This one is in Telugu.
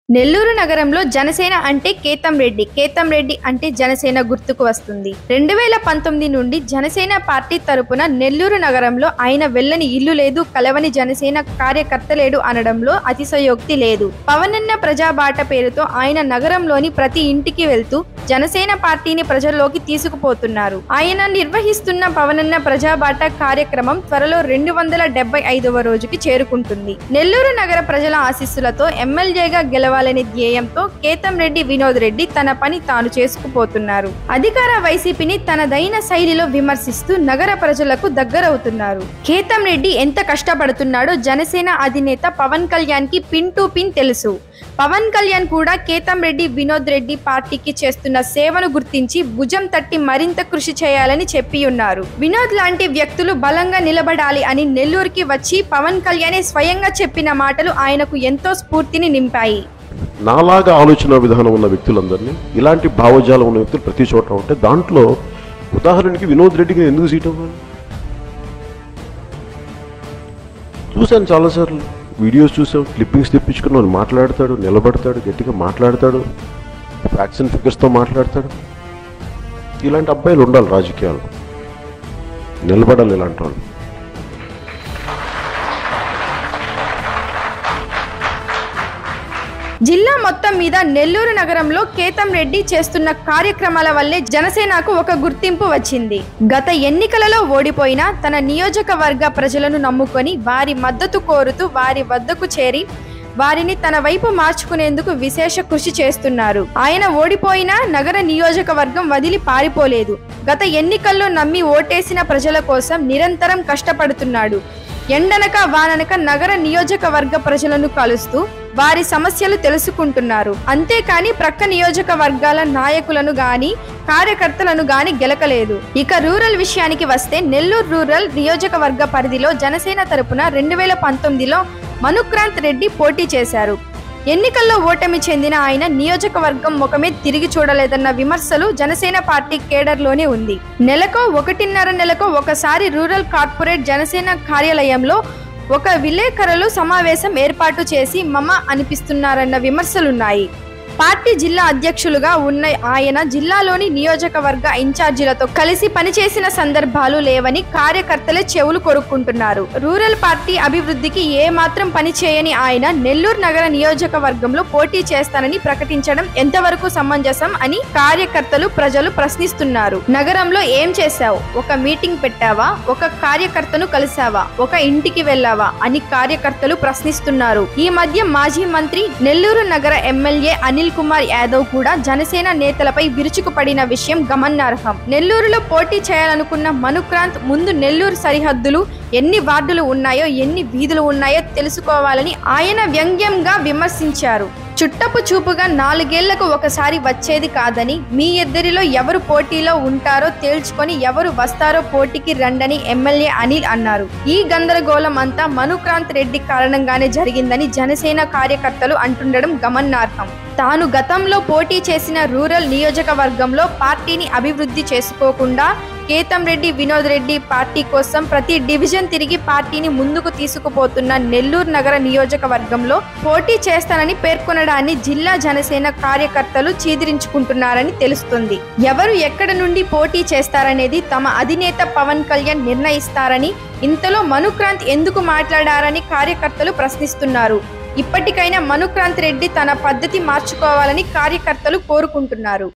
నెల్లూరు నగరంలో జనసేన అంటే కేతం రెడ్డి అంటే జనసేన గుర్తుకు వస్తుంది. 2019 నుండి జనసేన పార్టీ తరపున నెల్లూరు నగరంలో ఆయన వెళ్ళని ఇల్లు లేదు, కలవని జనసేన కార్యకర్త లేడు అనడంలో అతిశయోక్తి లేదు. పవనన్న ప్రజాబాట పేరుతో ఆయన నగరంలోని ప్రతి ఇంటికి వెళ్తూ జనసేన పార్టీని ప్రజల్లోకి తీసుకుపోతున్నారు. ఆయన నిర్వహిస్తున్న పవనన్న ప్రజాబాట కార్యక్రమం త్వరలో 275వ రోజుకి చేరుకుంటుంది. నెల్లూరు నగర ప్రజల ఆశీస్సులతో ఎమ్మెల్యేగా గెలవాలనే ధ్యేయంతో కేతం రెడ్డి వినోద్ రెడ్డి తన పని తాను చేసుకుపోతున్నారు. అధికార వైసీపీని తనదైన శైలిలో విమర్శిస్తూ నగర ప్రజలకు దగ్గరవుతున్నారు. కేతం రెడ్డి ఎంత కష్టపడుతున్నాడో జనసేన అధినేత పవన్ కళ్యాణ్ కి పిన్ టు పిన్ తెలుసు. పవన్ కళ్యాణ్ కూడా కేతం రెడ్డి వినోద్ రెడ్డి పార్టీకి చేస్తున్న సేవను గుర్తించి భుజం తట్టి మరింత కృషి చేయాలని చెప్పి ఉన్నారు. వినోద్ లాంటి వ్యక్తులు బలంగా నిలబడాలి అని నెల్లూరుకి వచ్చి పవన్ కళ్యాణే స్వయంగా చెప్పిన మాటలు ఆయనకు ఎంతో స్ఫూర్తిని నింపాయి. నాలాగా ఆలోచన విధానం ఉన్న వ్యక్తులందరినీ, ఇలాంటి భావజాలం ఉన్న వ్యక్తులు ప్రతి చోట ఉంటే దాంట్లో ఉదాహరణకి వినోద్ రెడ్డికి ఎందుకు సీట్ అవ్వాలి? చూశాను చాలాసార్లు, వీడియోస్ చూసాం, క్లిప్పింగ్స్ తెప్పించుకున్నాను. మాట్లాడతాడు, నిలబడతాడు, గట్టిగా మాట్లాడతాడు, ఫ్యాక్ట్స్ అండ్ ఫిగర్స్తో మాట్లాడతాడు. ఇలాంటి అబ్బాయిలు ఉండాలి రాజకీయాలు, నిలబడాలి ఇలాంటి వాళ్ళు. జిల్లా మొత్తం మీద నెల్లూరు నగరంలో కేతం రెడ్డి చేస్తున్న కార్యక్రమాల వల్లే జనసేనకు ఒక గుర్తింపు వచ్చింది. గత ఎన్నికలలో ఓడిపోయినా తన నియోజకవర్గ ప్రజలను నమ్ముకొని వారి మద్దతు కోరుతూ వారి వద్దకు చేరి వారిని తన వైపు మార్చుకునేందుకు విశేష కృషి చేస్తున్నారు. ఆయన ఓడిపోయినా నగర నియోజకవర్గం వదిలి పారిపోలేదు. గత ఎన్నికల్లో నమ్మి ఓటేసిన ప్రజల కోసం నిరంతరం కష్టపడుతున్నాడు. ఎండనక వాననక నగర నియోజకవర్గ ప్రజలను కలుస్తూ వారి సమస్యలు తెలుసుకుంటున్నారు. అంతేకాని ప్రక్క నియోజకవర్గాల నాయకులను గాని కార్యకర్తలను గాని గెలకలేదు. ఇక రూరల్ విషయానికి వస్తే నెల్లూరు రూరల్ నియోజకవర్గ పరిధిలో జనసేన తరపున 2019లో మనుక్రాంత్ రెడ్డి పోటీ చేశారు. ఎన్నికల్లో ఓటమి చెందిన ఆయన నియోజకవర్గం ముఖమే తిరిగి చూడలేదన్న విమర్శలు జనసేన పార్టీ కేడర్లోనే ఉంది. నెలకో 1.5 నెలకో ఒకసారి రూరల్ కార్పొరేట్ జనసేన కార్యాలయంలో ఒక విలేకరులు సమావేశం ఏర్పాటు చేసి మమ అనిపిస్తున్నారన్న విమర్శలున్నాయి. పార్టీ జిల్లా అధ్యక్షులుగా ఉన్న ఆయన జిల్లాలోని నియోజకవర్గ ఇన్ఛార్జీలతో కలిసి పనిచేసిన సందర్భాలు లేవని కార్యకర్తలే చెవులు కొరుక్కుంటున్నారు. రూరల్ పార్టీ అభివృద్ధికి ఏ మాత్రం పని చేయని ఆయన నెల్లూరు నగర నియోజకవర్గంలో పోటీ చేస్తానని ప్రకటించడం ఎంతవరకు సమంజసం అని కార్యకర్తలు ప్రజలు ప్రశ్నిస్తున్నారు. నగరంలో ఏం చేశావు? ఒక మీటింగ్ పెట్టావా? ఒక కార్యకర్తను కలిసావా? ఒక ఇంటికి వెళ్ళావా అని కార్యకర్తలు ప్రశ్నిస్తున్నారు. ఈ మధ్య మాజీ మంత్రి నెల్లూరు నగర ఎమ్మెల్యే అనిల్ కుమార్ యాదవ్ కూడా జనసేన నేతలపై విరుచుకుపడిన విషయం గమనార్హం. నెల్లూరులో పోటీ చేయాలనుకున్న మనుక్రాంత్ ముందు నెల్లూరు సరిహద్దులు ఎన్ని వార్డులు ఉన్నాయో, ఎన్ని వీధులు ఉన్నాయో తెలుసుకోవాలని ఆయన వ్యంగ్యంగా విమర్శించారు. చుట్టపు చూపుగా 4 ఏళ్లకు ఒకసారి వచ్చేది కాదని, మీ ఇద్దరిలో ఎవరు పోటీలో ఉంటారో తేల్చుకొని ఎవరు వస్తారో పోటీకి రండని ఎమ్మెల్యే అనిల్ అన్నారు. ఈ గందరగోళం అంతా మనుక్రాంత్ రెడ్డి కారణంగానే జరిగిందని జనసేన కార్యకర్తలు అంటుండడం గమనార్హం. తాను గతంలో పోటీ చేసిన రూరల్ నియోజకవర్గంలో పార్టీని అభివృద్ధి చేసుకోకుండా కేతం రెడ్డి వినోద్ రెడ్డి పార్టీ కోసం ప్రతి డివిజన్ తిరిగి పార్టీని ముందుకు తీసుకుపోతున్న నెల్లూరు నగర నియోజకవర్గంలో పోటీ చేస్తానని పేర్కొనడాన్ని జిల్లా జనసేన కార్యకర్తలు చీదిరించుకుంటున్నారని తెలుస్తుంది. ఎవరు ఎక్కడ నుండి పోటీ చేస్తారనేది తమ అధినేత పవన్ కళ్యాణ్ నిర్ణయిస్తారని, ఇంతలో మనుక్రాంత్ ఎందుకు మాట్లాడారని కార్యకర్తలు ప్రశ్నిస్తున్నారు. ఇప్పటికైనా మనుక్రాంత్ రెడ్డి తన పద్ధతి మార్చుకోవాలని కార్యకర్తలు కోరుకుంటున్నారు.